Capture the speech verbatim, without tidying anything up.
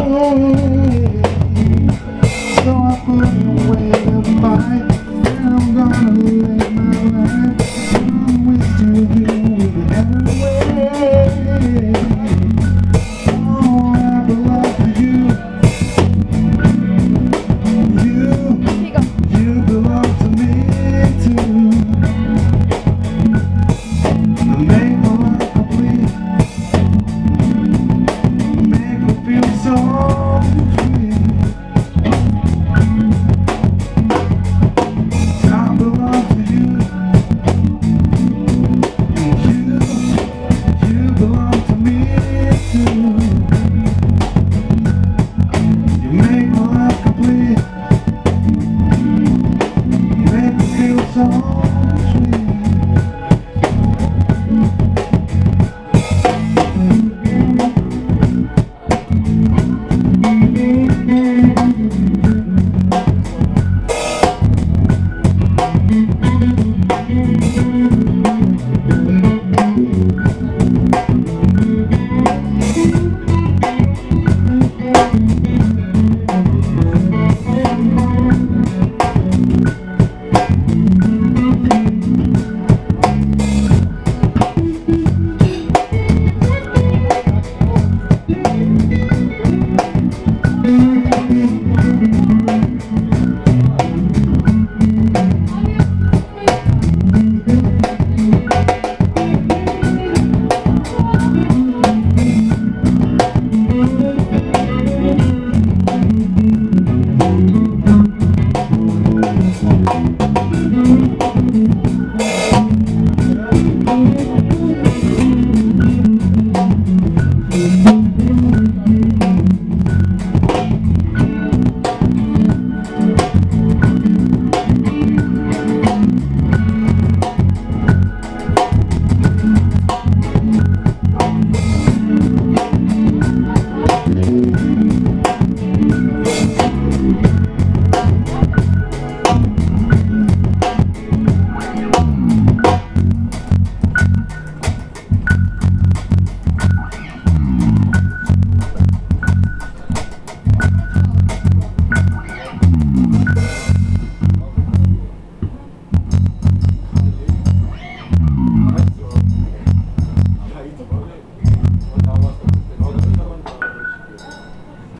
So I put away the fight, and I'm gonna live my life. I'm with you in every way. Oh, I belong to you. You, you belong to me too. Make my life complete. Make me feel so